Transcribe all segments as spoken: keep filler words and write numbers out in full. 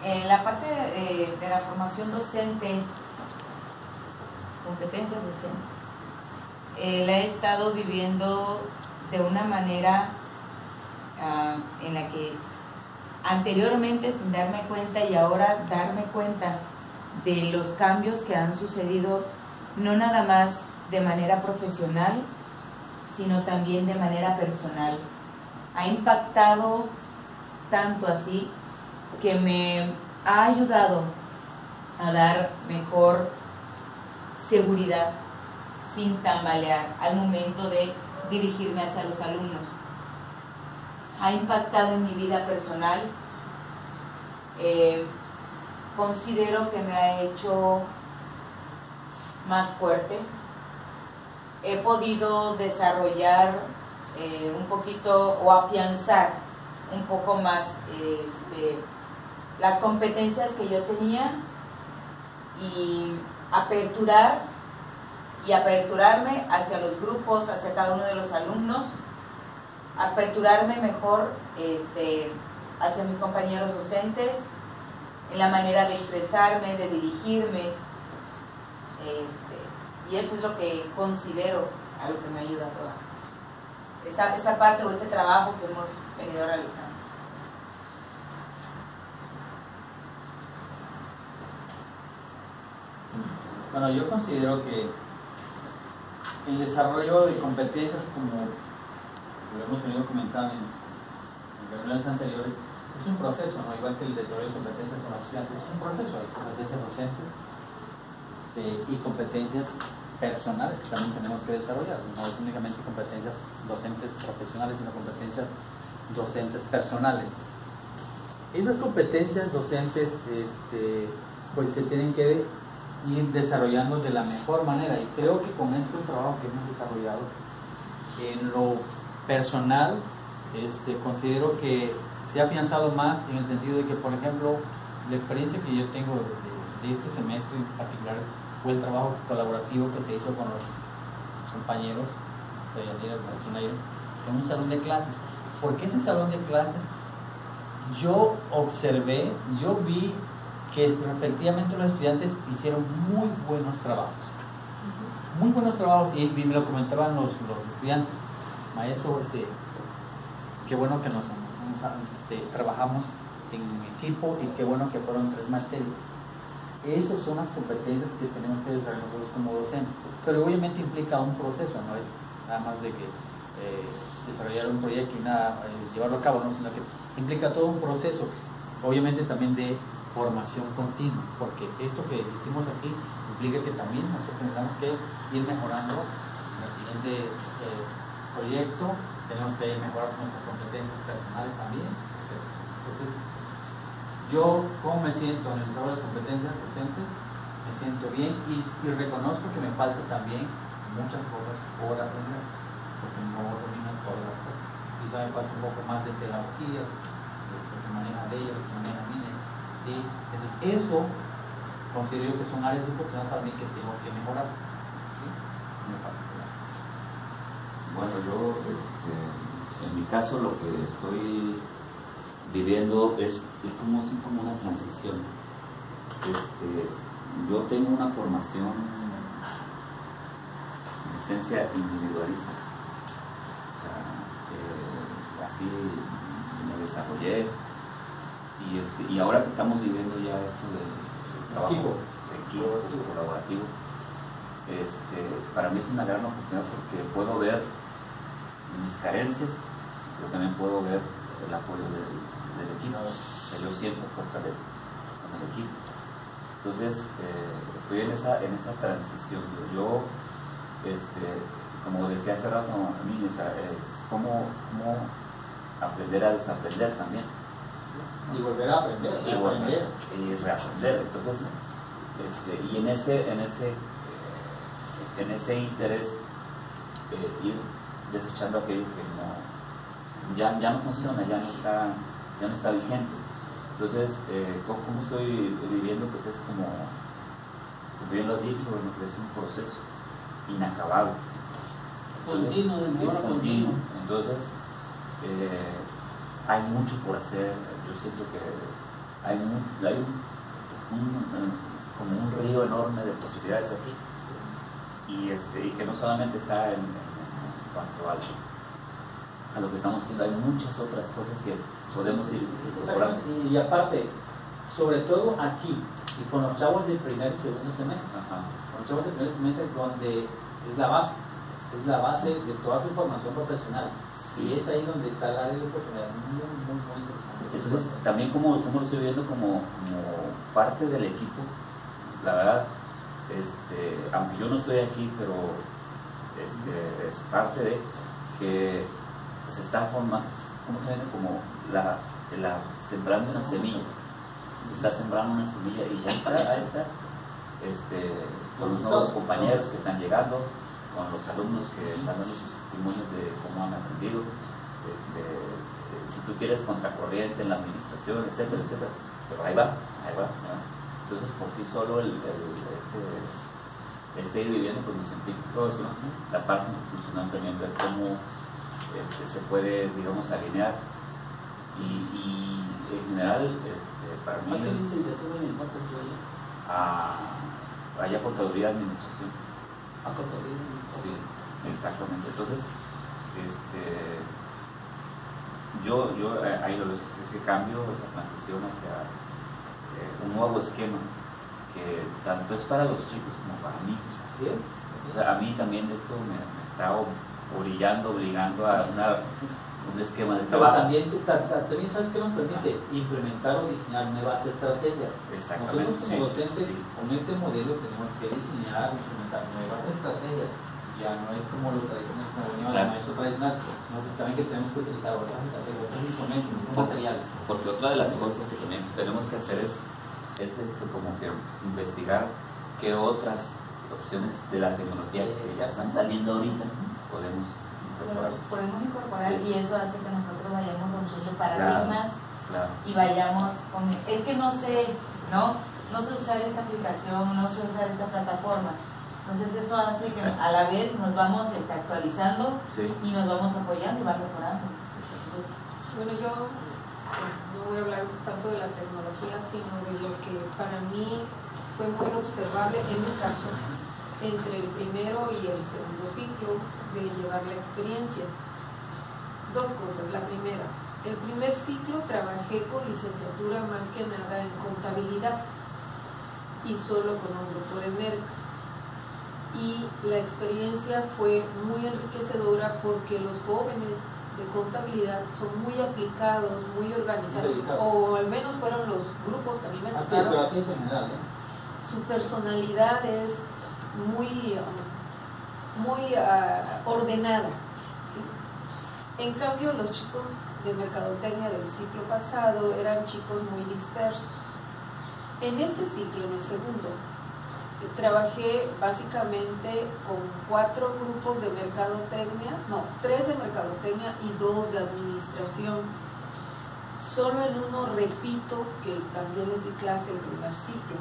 En la parte de, de la formación docente, competencias docentes, eh, la he estado viviendo de una manera uh, en la que anteriormente sin darme cuenta y ahora darme cuenta de los cambios que han sucedido, no nada más de manera profesional, sino también de manera personal. Ha impactado tanto así que me ha ayudado a dar mejor seguridad sin tambalear al momento de dirigirme hacia los alumnos. Ha impactado en mi vida personal. Eh, considero que me ha hecho más fuerte. He podido desarrollar eh, un poquito o afianzar un poco más eh, este, las competencias que yo tenía y aperturar y aperturarme hacia los grupos, hacia cada uno de los alumnos, aperturarme mejor este, hacia mis compañeros docentes, en la manera de expresarme, de dirigirme, este, y eso es lo que considero a lo que me ha ayudado a esta, esta parte o este trabajo que hemos venido realizando. Bueno, yo considero que el desarrollo de competencias, como lo hemos venido comentando en, en reuniones anteriores, es un proceso, ¿no? Igual que el desarrollo de competencias con los estudiantes, es un proceso. Hay competencias docentes este, y competencias personales que también tenemos que desarrollar. No es únicamente competencias docentes profesionales, sino competencias docentes personales. Esas competencias docentes este, pues se tienen que ir desarrollando de la mejor manera, y creo que con este trabajo que hemos desarrollado en lo personal, este, considero que se ha afianzado más en el sentido de que, por ejemplo, la experiencia que yo tengo de, de este semestre en particular fue el trabajo colaborativo que se hizo con los compañeros en un salón de clases. Porque ese salón de clases yo observé, yo vi que efectivamente los estudiantes hicieron muy buenos trabajos, muy buenos trabajos, y me lo comentaban los, los estudiantes, maestro, este, qué bueno que nos, nos este, trabajamos en equipo, y qué bueno que fueron tres materias. Esas son las competencias que tenemos que desarrollar nosotros como docentes, pero obviamente implica un proceso, no es nada más de que eh, desarrollar un proyecto y nada, eh, llevarlo a cabo, ¿no? Sino que implica todo un proceso, obviamente también de formación continua, porque esto que hicimos aquí implica que también nosotros tenemos que ir mejorando en el siguiente eh, proyecto, tenemos que mejorar nuestras competencias personales también, etcétera. Entonces, yo, ¿cómo me siento en el desarrollo de las competencias docentes? Me siento bien, y, y reconozco que me falta también muchas cosas por aprender, porque no domino todas las cosas. Quizá me falta un poco más de pedagogía, de lo que maneja de ella, lo que maneja Mine. ¿Sí? Entonces eso considero yo que son áreas de oportunidad para mí que tengo que mejorar, ¿sí? Bueno, yo este, en mi caso lo que estoy viviendo es, es como, es como una transición. Este, yo tengo una formación en esencia individualista, o sea, eh, así me desarrollé. Y, este, y ahora que estamos viviendo ya esto del de trabajo equipo. de equipo, colaborativo, este, para mí es una gran oportunidad porque puedo ver mis carencias, pero también puedo ver el apoyo del, del equipo, que yo siento fortaleza con el equipo. Entonces, eh, estoy en esa, en esa transición. Yo, este, como decía hace rato a mí, o sea, es como, como aprender a desaprender también. Y volver a aprender, y volver y reaprender. Entonces, este, y en ese, en ese, en ese interés, eh, ir desechando aquello que no, ya, ya no funciona, ya no está, ya no está vigente. Entonces, eh, ¿cómo estoy viviendo? Pues es como, como bien lo has dicho, es un proceso inacabado. Entonces, continuo, es continuo. Entonces, eh, hay mucho por hacer. Yo siento que hay, un, hay un, un, como un río enorme de posibilidades aquí, y, este, y que no solamente está en, en, en cuanto al, a lo que estamos haciendo, hay muchas otras cosas que podemos ir incorporando. Y, y aparte, sobre todo aquí, y con los chavos del primer y segundo semestre, Ajá. con los chavos del primer semestre, donde es la base, es la base de toda su formación profesional, Sí. y es ahí donde está el área de oportunidad muy, muy, muy interesante. Entonces, también como, como lo estoy viendo como, como parte del equipo, la verdad, este, aunque yo no estoy aquí, pero este, es parte de que se está formando, ¿cómo se llama? Como la, la, sembrando una semilla, se está sembrando una semilla y ya está, ahí está, este, con los nuevos compañeros que están llegando, con los alumnos que están dando sus testimonios de cómo han aprendido, este, si tú quieres contracorriente en la administración, etcétera, etcétera, pero ahí va, ahí va, ¿no? Entonces por sí solo el, el, este, este ir viviendo pues nos implica todo eso, ¿no? La parte institucional también, ver cómo este, se puede, digamos, alinear y, y en general, este, para mí, ¿Cuánto licenciatura en el cuarto tuyo? a, allá Contaduría de Administración. A Contaduría. Sí, exactamente. Entonces, este, yo, yo ahí lo veo, ese cambio, esa transición hacia eh, un nuevo esquema que tanto es para los chicos como para mí. Así es. O sea, a mí también esto me, me está orillando, obligando a una, un esquema de Pero trabajo. también, ta, ta, también sabes que nos permite implementar o diseñar nuevas estrategias. Exactamente. Nosotros como Sí, docentes sí. con este modelo tenemos que diseñar, implementar nuevas estrategias. Ya no es como los tradicionales, como venía el maestro tradicional, sino que también que tenemos que utilizar otras estrategias, otros instrumentos, otros materiales. Porque otra de las cosas que también tenemos que hacer es, es este, como que investigar qué otras opciones de la tecnología que ya están saliendo ahorita podemos incorporar. Podemos incorporar Sí. y eso hace que nosotros vayamos rompiendo paradigmas Claro. y vayamos con... Es que no sé, ¿no? No sé usar esta aplicación, no sé usar esta plataforma. Entonces eso hace que Exacto. a la vez nos vamos este, actualizando Sí. y nos vamos apoyando y va mejorando. Entonces, Bueno, yo eh, no voy a hablar tanto de la tecnología, sino de lo que para mí fue muy observable en mi caso entre el primero y el segundo ciclo de llevar la experiencia. Dos cosas. La primera, el primer ciclo trabajé con licenciatura más que nada en contabilidad y solo con un grupo de merca. Y la experiencia fue muy enriquecedora porque los jóvenes de contabilidad son muy aplicados, muy organizados, o al menos fueron los grupos que a mí me Así, tocaron. pero así es en general, ¿eh? Su personalidad es muy, um, muy uh, ordenada, ¿sí? En cambio, los chicos de mercadotecnia del ciclo pasado eran chicos muy dispersos. En este ciclo, en el segundo, trabajé básicamente con cuatro grupos de mercadotecnia, no, tres de mercadotecnia y dos de administración. Solo en uno repito que también les di clase el primer ciclo.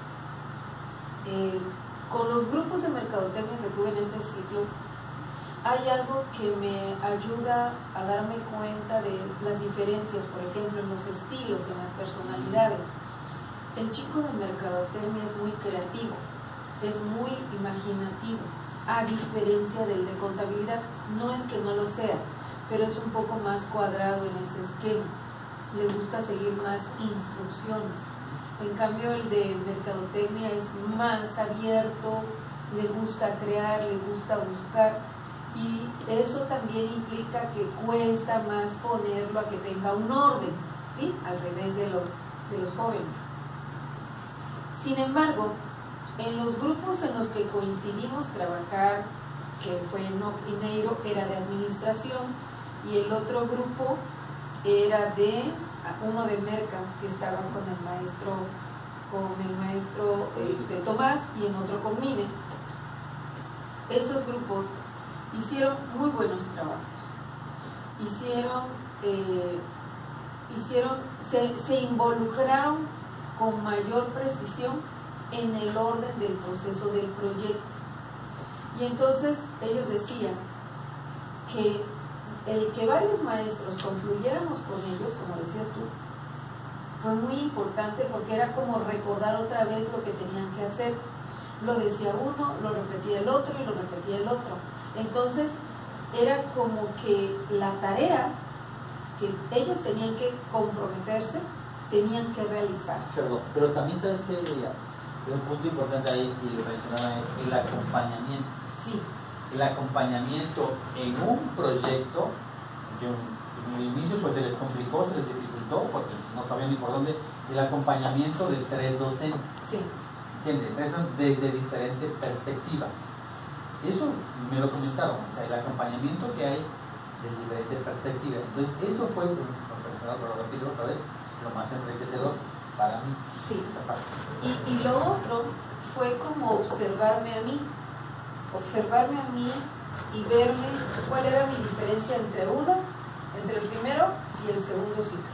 Eh, con los grupos de mercadotecnia que tuve en este ciclo, hay algo que me ayuda a darme cuenta de las diferencias, por ejemplo, en los estilos, en las personalidades. El chico de mercadotecnia es muy creativo, es muy imaginativo, a diferencia del de contabilidad. No es que no lo sea, pero es un poco más cuadrado en ese esquema. Le gusta seguir más instrucciones. En cambio, el de mercadotecnia es más abierto, le gusta crear, le gusta buscar, y eso también implica que cuesta más ponerlo a que tenga un orden, ¿sí? Al revés de los, de los jóvenes. Sin embargo, en los grupos en los que coincidimos trabajar, que fue en Pineiro, era de administración, y el otro grupo era de uno de merca, que estaba con el maestro con el maestro este, Tomás, y en otro con Mine. Esos grupos hicieron muy buenos trabajos, hicieron, eh, hicieron se, se involucraron con mayor precisión en el orden del proceso del proyecto. Y entonces ellos decían que el que varios maestros confluyéramos con ellos, como decías tú, fue muy importante porque era como recordar otra vez lo que tenían que hacer. Lo decía uno, lo repetía el otro y lo repetía el otro. Entonces era como que la tarea que ellos tenían que comprometerse, tenían que realizar. Perdón, pero también sabes que hay un punto importante ahí, y lo mencionaba, el acompañamiento. Sí. El acompañamiento en un proyecto, que en el inicio pues se les complicó, se les dificultó, porque no sabían ni por dónde, el acompañamiento de tres docentes. Sí. ¿Entiendes? Desde diferentes perspectivas. Eso me lo comentaron, o sea, el acompañamiento que hay desde diferentes perspectivas. Entonces, eso fue, lo personal, lo repito otra vez, lo más enriquecedor para mí. Sí. Esa parte. Y, y lo otro fue como observarme a mí, observarme a mí y verme cuál era mi diferencia entre uno, entre el primero y el segundo ciclo.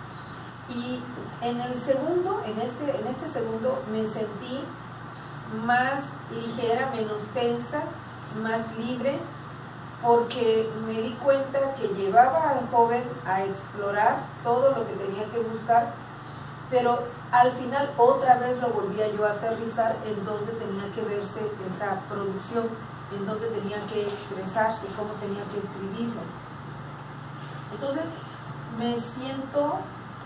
Y en el segundo, en este, en este segundo, me sentí más ligera, menos tensa, más libre, porque me di cuenta que llevaba al joven a explorar todo lo que tenía que buscar, pero al final otra vez lo volvía yo a aterrizar en donde tenía que verse esa producción, en donde tenía que expresarse, cómo tenía que escribirlo. Entonces me siento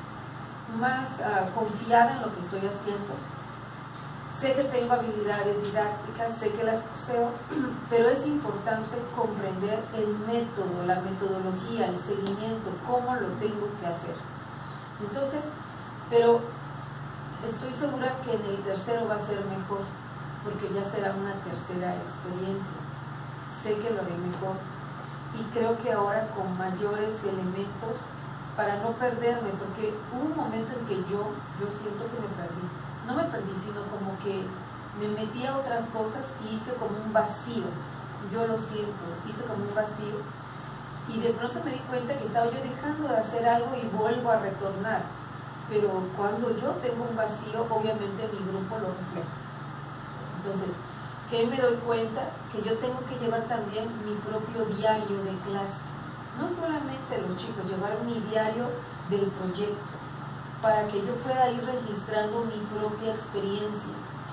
más uh, confiada en lo que estoy haciendo. Sé que tengo habilidades didácticas, sé que las poseo, pero es importante comprender el método, la metodología, el seguimiento, cómo lo tengo que hacer. Entonces, pero estoy segura que en el tercero va a ser mejor, porque ya será una tercera experiencia. Sé que lo haré mejor y creo que ahora con mayores elementos para no perderme, porque hubo un momento en que yo, yo siento que me perdí. No me perdí, sino como que me metí a otras cosas y hice como un vacío. Yo lo siento, hice como un vacío. Y de pronto me di cuenta que estaba yo dejando de hacer algo y vuelvo a retornar. Pero cuando yo tengo un vacío, obviamente mi grupo lo refleja. Entonces, ¿qué me doy cuenta? Que yo tengo que llevar también mi propio diario de clase. No solamente los chicos, llevar mi diario del proyecto, para que yo pueda ir registrando mi propia experiencia.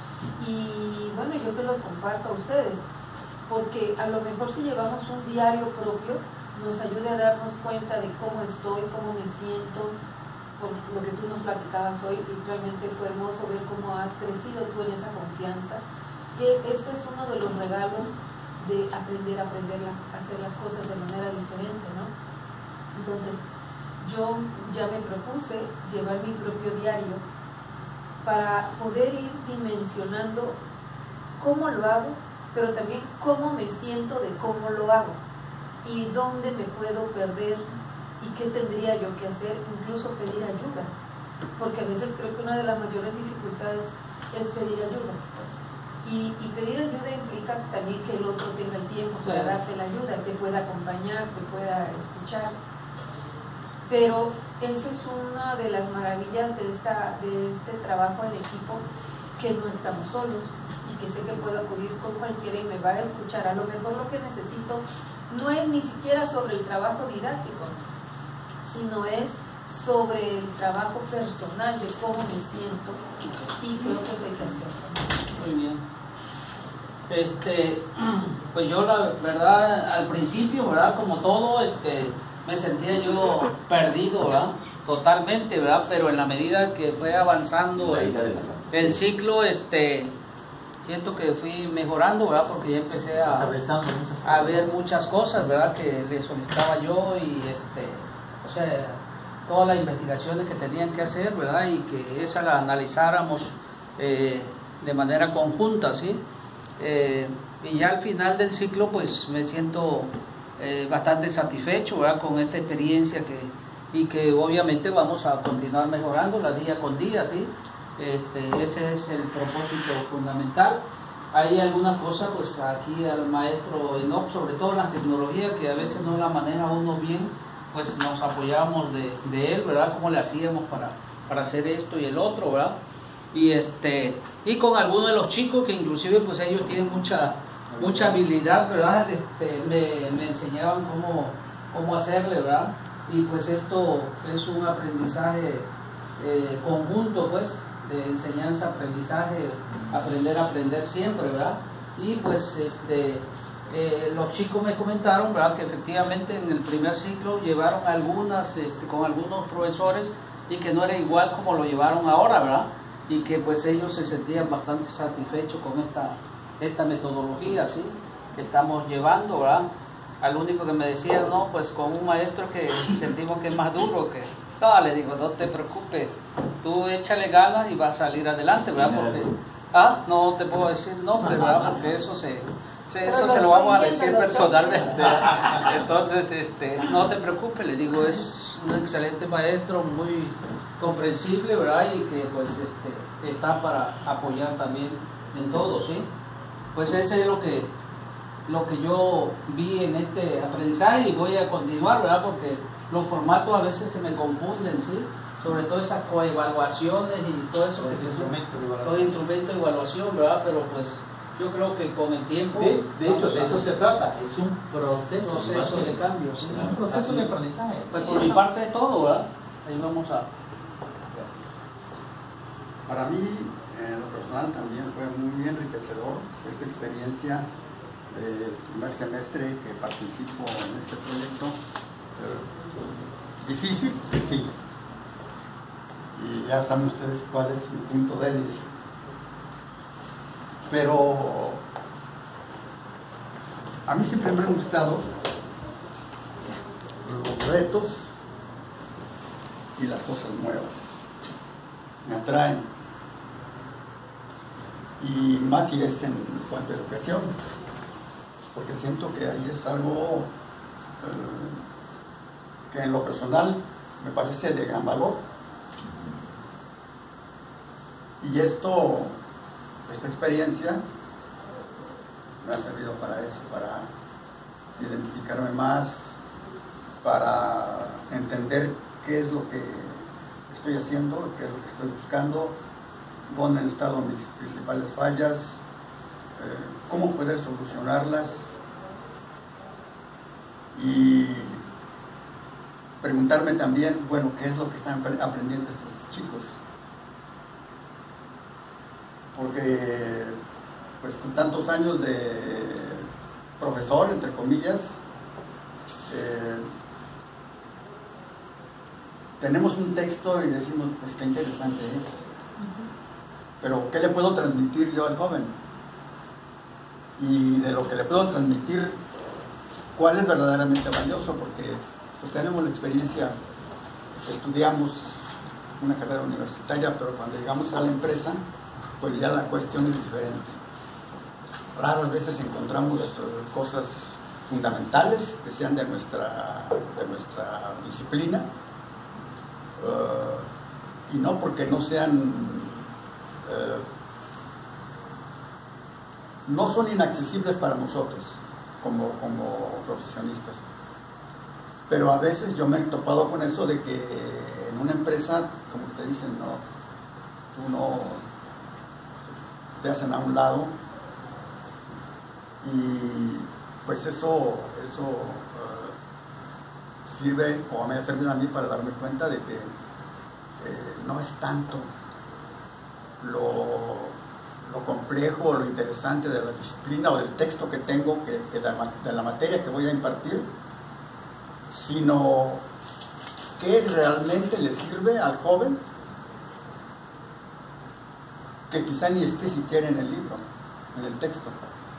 Y bueno, yo se los comparto a ustedes, porque a lo mejor si llevamos un diario propio, nos ayuda a darnos cuenta de cómo estoy, cómo me siento, por lo que tú nos platicabas hoy, y realmente fue hermoso ver cómo has crecido tú en esa confianza, que este es uno de los regalos de aprender a aprender las, a hacer las cosas de manera diferente, ¿no? Entonces, yo ya me propuse llevar mi propio diario para poder ir dimensionando cómo lo hago, pero también cómo me siento de cómo lo hago y dónde me puedo perder y qué tendría yo que hacer, incluso pedir ayuda, porque a veces creo que una de las mayores dificultades es pedir ayuda. Y, y pedir ayuda implica también que el otro tenga el tiempo para darte la ayuda, te pueda acompañar, te pueda escuchar. Pero esa es una de las maravillas de, esta, de este trabajo en equipo, que no estamos solos y que sé que puedo acudir con cualquiera y me va a escuchar. A lo mejor lo que necesito no es ni siquiera sobre el trabajo didáctico, sino es sobre el trabajo personal de cómo me siento, y creo que eso hay que hacerlo. Muy bien. Este, pues yo la verdad al principio, ¿verdad? Como todo, este, me sentía yo perdido, ¿verdad? Totalmente, ¿verdad? Pero en la medida que fue avanzando el, el ciclo, este, siento que fui mejorando, ¿verdad? Porque ya empecé a, a ver muchas cosas, ¿verdad? Que le solicitaba yo, y este, o sea, todas las investigaciones que tenían que hacer, ¿verdad? Y que esa la analizáramos eh, de manera conjunta, ¿sí? Eh, y ya al final del ciclo pues me siento eh, bastante satisfecho, ¿verdad? Con esta experiencia, que, y que obviamente vamos a continuar mejorándola día con día, ¿sí? Este, ese es el propósito fundamental. Hay algunas cosas, pues aquí al maestro Enoch, sobre todo la tecnología, que a veces no la maneja uno bien, pues nos apoyamos de, de él, ¿verdad? Cómo le hacíamos para, para hacer esto y el otro, ¿verdad? Y este y con algunos de los chicos que inclusive pues ellos tienen mucha mucha habilidad, ¿verdad? Este, me, me enseñaban cómo, cómo hacerle, ¿verdad? Y pues esto es un aprendizaje eh, conjunto, pues, de enseñanza, aprendizaje, aprender a aprender siempre, ¿verdad? Y pues este, eh, los chicos me comentaron, ¿verdad?, que efectivamente en el primer ciclo llevaron algunas, este, con algunos profesores, y que no era igual como lo llevaron ahora, ¿verdad? Y que pues ellos se sentían bastante satisfechos con esta, esta metodología, ¿sí?, que estamos llevando, ¿verdad? Al único que me decían, no, pues con un maestro que sentimos que es más duro, que no, le digo, no te preocupes, tú échale ganas y vas a salir adelante, ¿verdad? Porque, ah, no te puedo decir nombre, ¿verdad? Porque eso se, se eso se lo vamos a decir personalmente. Entonces, este, no te preocupes, le digo, es un excelente maestro, muy comprensible, ¿verdad? Y que pues este, está para apoyar también en todo, ¿sí? Pues ese es lo que lo que yo vi en este aprendizaje, y voy a continuar, ¿verdad? Porque los formatos a veces se me confunden, ¿sí? Sobre todo esas coevaluaciones y todo eso. Los instrumentos de evaluación. Los instrumentos de evaluación, ¿verdad? Pero pues yo creo que con el tiempo... De, de hecho, de eso se trata, es un proceso, proceso de cambio, ¿sí? Es un proceso de aprendizaje. Pues por mi parte es todo, ¿verdad? Ahí vamos a... Para mí, en lo personal, también fue muy enriquecedor esta experiencia del primer semestre que participo en este proyecto. Eh, difícil, sí. Y ya saben ustedes cuál es mi punto débil. Pero a mí siempre me han gustado los retos y las cosas nuevas. Me atraen. Y más si es en cuanto a educación, porque siento que ahí es algo eh, que en lo personal me parece de gran valor. Y esto, esta experiencia me ha servido para eso, para identificarme más, para entender qué es lo que estoy haciendo, qué es lo que estoy buscando, dónde han estado mis principales fallas, eh, cómo poder solucionarlas, y preguntarme también, bueno, qué es lo que están aprendiendo estos chicos. Porque, pues, con tantos años de profesor, entre comillas, eh, tenemos un texto y decimos, pues, qué interesante es. Pero, ¿qué le puedo transmitir yo al joven? Y de lo que le puedo transmitir, ¿cuál es verdaderamente valioso? Porque, pues, tenemos la experiencia, estudiamos una carrera universitaria, pero cuando llegamos a la empresa, pues ya la cuestión es diferente. Raras veces encontramos uh, cosas fundamentales que sean de nuestra, de nuestra disciplina, uh, y no porque no sean, uh, no son inaccesibles para nosotros como, como profesionistas. Pero a veces yo me he topado con eso de que en una empresa, como que te dicen, no, tú no, te hacen a un lado, y pues eso, eso uh, sirve, o me ha servido a mí para darme cuenta de que eh, no es tanto lo, lo complejo o lo interesante de la disciplina o del texto que tengo, que, que de, la, de la materia que voy a impartir, sino qué realmente le sirve al joven, que quizá ni esté siquiera en el libro, en el texto,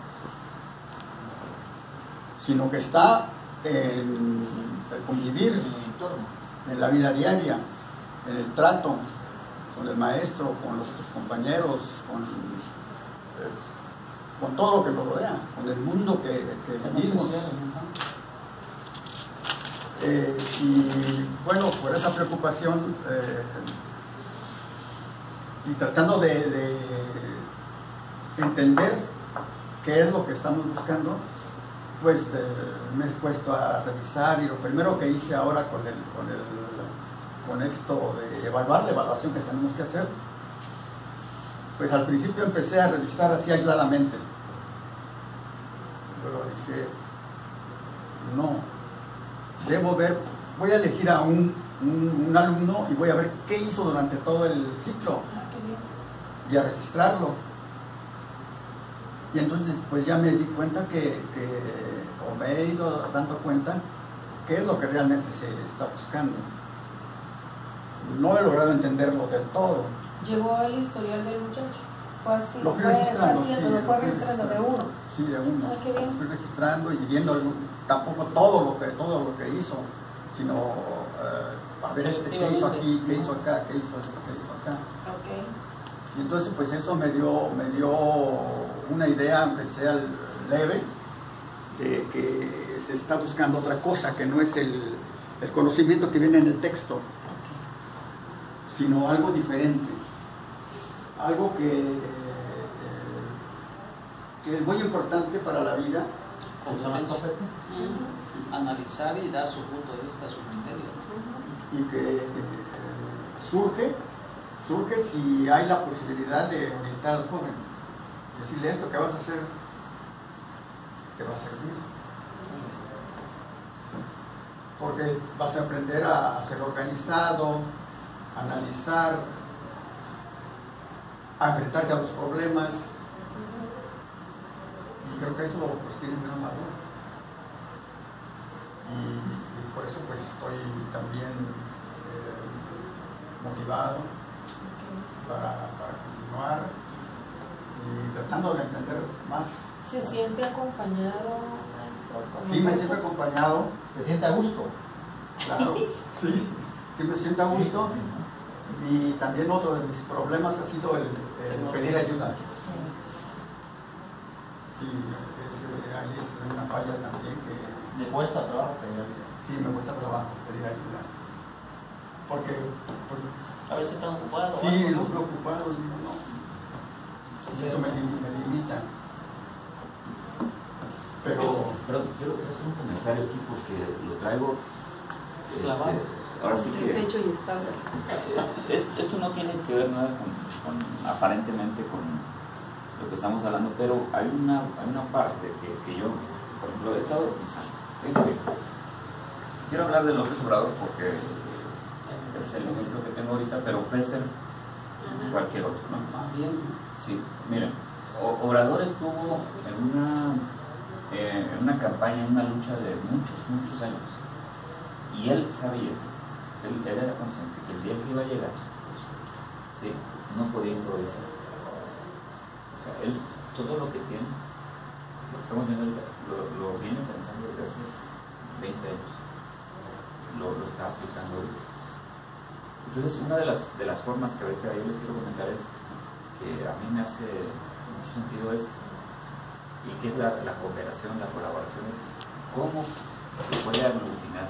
sino que está en el convivir, en el entorno, en la vida diaria, en el trato con el maestro, con los otros compañeros, con, eh, con todo lo que lo rodea, con el mundo que, que vivimos. Eh, y bueno, por esa preocupación, eh, y tratando de, de entender qué es lo que estamos buscando, pues eh, me he puesto a revisar, y lo primero que hice ahora con, el, con, el, con esto de evaluar la evaluación que tenemos que hacer, pues al principio empecé a revisar así aisladamente. Luego dije, no, debo ver, voy a elegir a un un, un alumno y voy a ver qué hizo durante todo el ciclo y a registrarlo. Y entonces pues ya me di cuenta que, que o me he ido dando cuenta qué es lo que realmente se está buscando. No he logrado entenderlo del todo. ¿Llevó el historial del muchacho? Fue así, Lo fui fue registrando, haciendo, sí, lo fue lo fui registrando de registrando. uno. Sí, de uno. Ah, qué bien. Lo fui registrando y viendo algún- tampoco todo lo que todo lo que hizo, sino eh, a ver este, qué hizo aquí, qué hizo acá, qué hizo, qué hizo acá. Ok. Y entonces pues eso me dio, me dio una idea, aunque sea leve, de que se está buscando otra cosa, que no es el, el conocimiento que viene en el texto, sino algo diferente, algo que, eh, que es muy importante para la vida. ¿Cuáles son las competencias? Ujú. Analizar y dar su punto de vista, su criterio. Y que eh, surge, surge si hay la posibilidad de orientar al joven, decirle esto que vas a hacer, te va a servir. Porque vas a aprender a, a ser organizado, a analizar, a enfrentarte a los problemas. Y creo que eso pues tiene un gran valor. Y, y por eso pues estoy también eh, motivado para, para continuar y tratando de entender más. ¿Se siente acompañado, maestro? con Sí, me nosotros? siento acompañado, ¿Se siente a gusto? claro, sí, sí me siento a gusto. Y también otro de mis problemas ha sido el, el pedir ayuda. Sí, es, ahí es una falla también que ¿Le cuesta trabajo pedir ayuda? sí me cuesta trabajo pedir ayuda. Porque, pues, A veces están ocupados. sí, algo, lo ¿no? preocupado, digo, no. Pues eso me, lim- me limita. Pero, Pero quiero, quiero hacer un comentario aquí porque lo traigo. este, Clavado. ahora sí El que. pecho y espaldas. Eh, es- esto no tiene que ver nada con, con- aparentemente con lo que estamos hablando, pero hay una, hay una parte que, que yo, por ejemplo, he estado pensando. Fíjense bien. Quiero hablar de López Obrador porque es el ejemplo que tengo ahorita, pero puede ser cualquier otro, ¿no? Más bien, Sí, miren, O- Obrador estuvo en una, eh, en una campaña, en una lucha de muchos, muchos años. Y él sabía, él, él era consciente que el día que iba a llegar, ¿sí? No podía improvisar. O sea, él, todo lo que tiene, lo que estamos viendo ahorita, lo, lo viene pensando desde hace veinte años. Lo, lo está aplicando ahorita. Entonces, una de las, de las formas que ahorita yo les quiero comentar es que a mí me hace mucho sentido es, y que es la, la cooperación, la colaboración, es cómo se puede aglutinar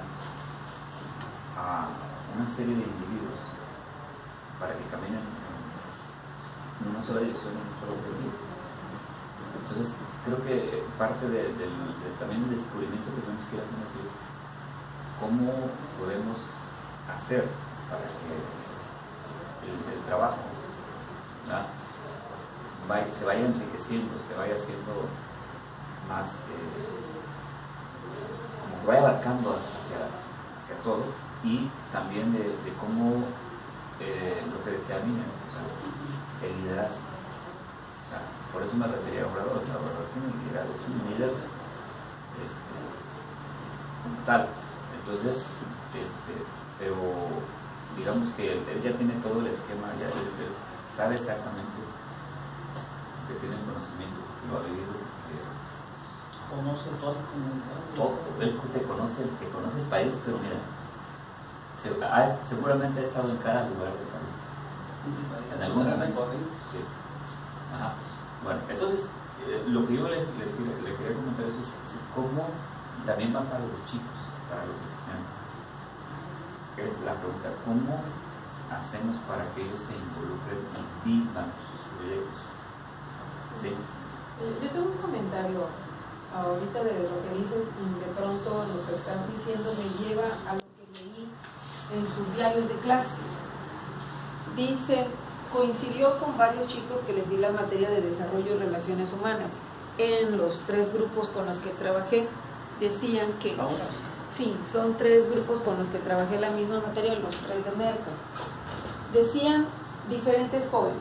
a una serie de individuos para que caminen en una sola dirección, en un solo objetivo. Entonces, creo que parte de, del, de, también el descubrimiento que tenemos que ir haciendo aquí es cómo podemos hacer para que el, el trabajo, ¿verdad?, vaya, se vaya enriqueciendo, se vaya haciendo más, eh, como que vaya abarcando hacia, hacia todo, y también de, de cómo, eh, lo que decía Mina, o sea, el liderazgo. O sea, por eso me refería a Obrador, o sea, Obrador tiene un liderazgo, es un líder este, como tal. Entonces, este, pero digamos que él, él ya tiene todo el esquema, ya él, él sabe exactamente que tiene el conocimiento, que lo ha vivido, que conoce toda la comunidad. todo, él te conoce, te conoce el país, pero mira, se, ha, seguramente ha estado en cada lugar del país. En algún momento. Sí. Ajá. Bueno, entonces, eh, lo que yo les, les, les quería comentar es, es cómo también van para los chicos, para los estudiantes. Que es la pregunta, ¿cómo hacemos para que ellos se involucren y vivan sus proyectos? ¿Sí? Eh, Yo tengo un comentario ahorita de lo que dices y de pronto lo que estás diciendo me lleva a lo que leí en sus diarios de clase. Dice, coincidió con varios chicos que les di la materia de desarrollo y relaciones humanas. En los tres grupos con los que trabajé decían que Sí, son tres grupos con los que trabajé la misma materia, los tres de Merca. Decían diferentes jóvenes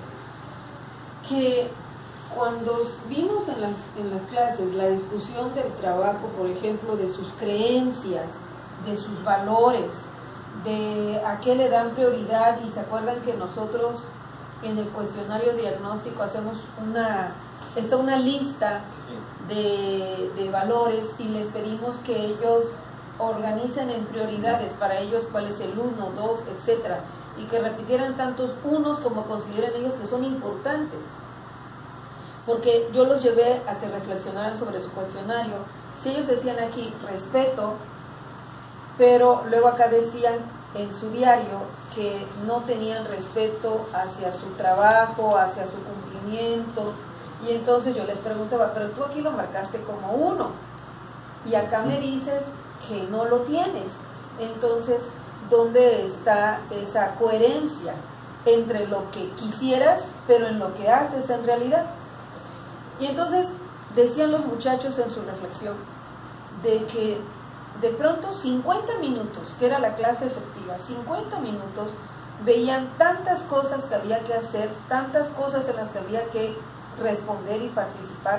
que cuando vimos en las, en las clases la discusión del trabajo, por ejemplo, de sus creencias, de sus valores, de a qué le dan prioridad, y se acuerdan que nosotros en el cuestionario diagnóstico hacemos una, está una lista de, de valores y les pedimos que ellos organicen en prioridades para ellos cuál es el uno, dos, etcétera, y que repitieran tantos unos como consideren ellos que son importantes, porque yo los llevé a que reflexionaran sobre su cuestionario. Si ellos decían aquí respeto, pero luego acá decían en su diario que no tenían respeto hacia su trabajo, hacia su cumplimiento, y entonces yo les preguntaba, pero tú aquí lo marcaste como uno y acá me dices que no lo tienes. Entonces, ¿dónde está esa coherencia entre lo que quisieras pero en lo que haces en realidad? Y entonces decían los muchachos en su reflexión de que de pronto cincuenta minutos, que era la clase efectiva, cincuenta minutos, veían tantas cosas que había que hacer, tantas cosas en las que había que responder y participar,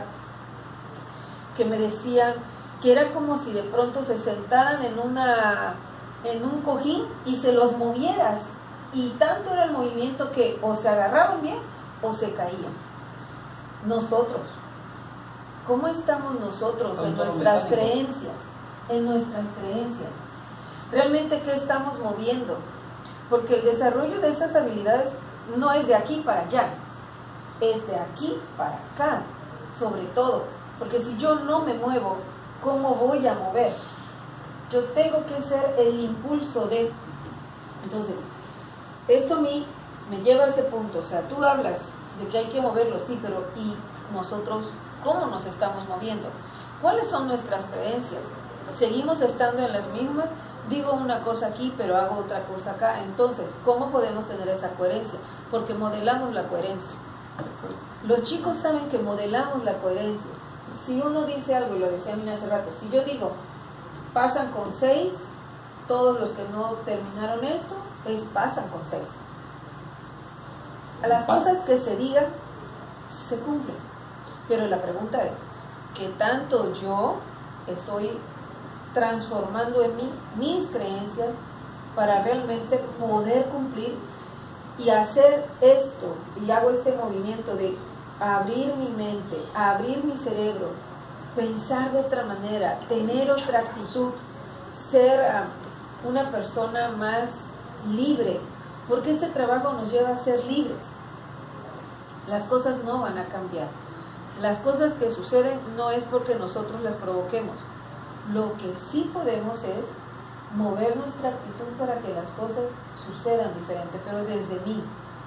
que me decían que era como si de pronto se sentaran en, una, en un cojín y se los movieras, y tanto era el movimiento que o se agarraban bien o se caían. Nosotros, ¿cómo estamos nosotros en nuestras creencias? En nuestras creencias. ¿Realmente qué estamos moviendo? Porque el desarrollo de estas habilidades no es de aquí para allá, es de aquí para acá, sobre todo. Porque si yo no me muevo, ¿cómo voy a mover? Yo tengo que ser el impulso de... Entonces, esto a mí me lleva a ese punto. O sea, tú hablas de que hay que moverlo, sí, pero ¿y nosotros cómo nos estamos moviendo? ¿Cuáles son nuestras creencias? ¿Seguimos estando en las mismas? Digo una cosa aquí, pero hago otra cosa acá. Entonces, ¿cómo podemos tener esa coherencia? Porque modelamos la coherencia. Los chicos saben que modelamos la coherencia. Si uno dice algo, y lo decía a mí hace rato, si yo digo, pasan con seis, todos los que no terminaron esto, es pasan con seis. Las cosas que se digan, se cumplen. Pero la pregunta es, ¿qué tanto yo estoy transformando en mí mis creencias para realmente poder cumplir y hacer esto? Y hago este movimiento de abrir mi mente, abrir mi cerebro, pensar de otra manera, tener otra actitud, ser uh, una persona más libre, porque este trabajo nos lleva a ser libres. Las cosas no van a cambiar. Las cosas que suceden no es porque nosotros las provoquemos. Lo que sí podemos es mover nuestra actitud para que las cosas sucedan diferente, pero desde mí,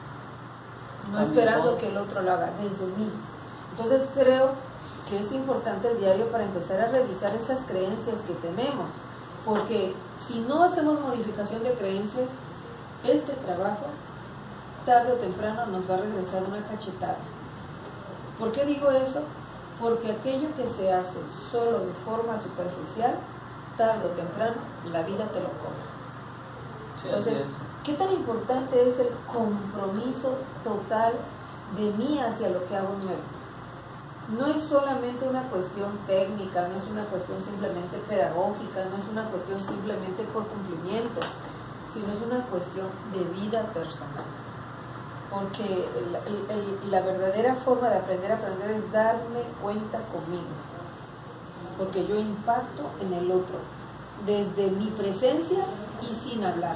no esperando que el otro lo haga, desde mí. Entonces creo que es importante el diario para empezar a revisar esas creencias que tenemos, porque si no hacemos modificación de creencias, este trabajo tarde o temprano nos va a regresar una cachetada. ¿Por qué digo eso? Porque aquello que se hace solo de forma superficial, tarde o temprano, la vida te lo cobra. Sí, entonces, ¿qué tan importante es el compromiso total de mí hacia lo que hago nuevo? No es solamente una cuestión técnica, no es una cuestión simplemente pedagógica, no es una cuestión simplemente por cumplimiento, sino es una cuestión de vida personal. Porque el, el, el, la verdadera forma de aprender a aprender es darme cuenta conmigo, porque yo impacto en el otro desde mi presencia y sin hablar,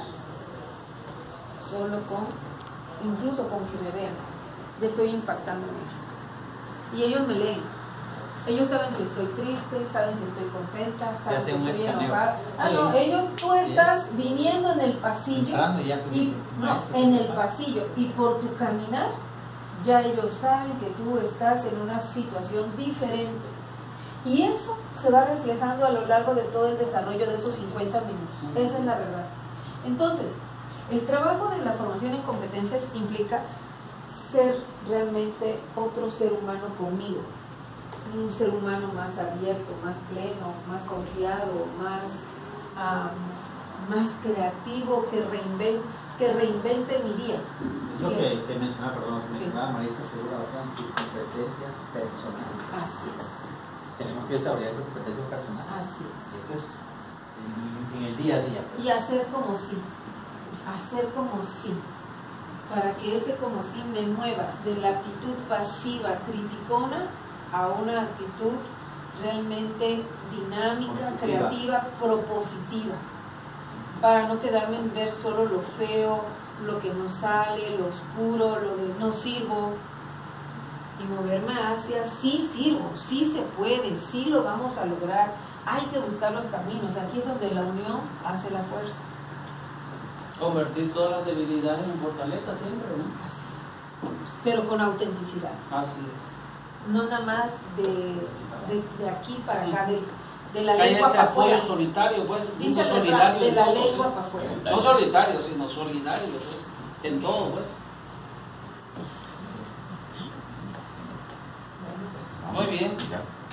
solo con, incluso con que me vean, yo estoy impactando en ellos y ellos me leen. Ellos saben si estoy triste, saben si estoy contenta, saben si estoy enojada. Ah, no, ellos, tú estás viniendo en el pasillo, y ya te y, no, en el pasillo, y por tu caminar, ya ellos saben que tú estás en una situación diferente. Y eso se va reflejando a lo largo de todo el desarrollo de esos cincuenta minutos. Esa es la verdad. Entonces, el trabajo de la formación en competencias implica ser realmente otro ser humano conmigo. Un ser humano más abierto, más pleno, más confiado, más um, más creativo, que reinvente, que reinvente mi día. Es lo que, que mencionaba, perdón, que Sí. mencionaba Maritza, seguro basado en tus competencias personales. Así es, Tenemos que desarrollar esas competencias personales. así es. Esto es en, en el día a día. Pues. Y hacer como sí, hacer como sí, para que ese como sí me mueva de la actitud pasiva, criticona, a una actitud realmente dinámica, Positiva. creativa, propositiva, para no quedarme en ver solo lo feo, lo que no sale, lo oscuro, lo de no sirvo, y moverme hacia sí sirvo, sí se puede, sí lo vamos a lograr. Hay que buscar los caminos, aquí es donde la unión hace la fuerza. Convertir todas las debilidades en fortaleza siempre, ¿no? Así es. Pero con autenticidad, Así es. no nada más de, de, de aquí para acá, de, de la Que haya lengua ese para apoyo afuera. solitario, pues, Dice uno el refrán, solidario de en la todo, lengua sí. para afuera. No solitario, sino solidario, pues, en todo, pues. Muy bien. Ya.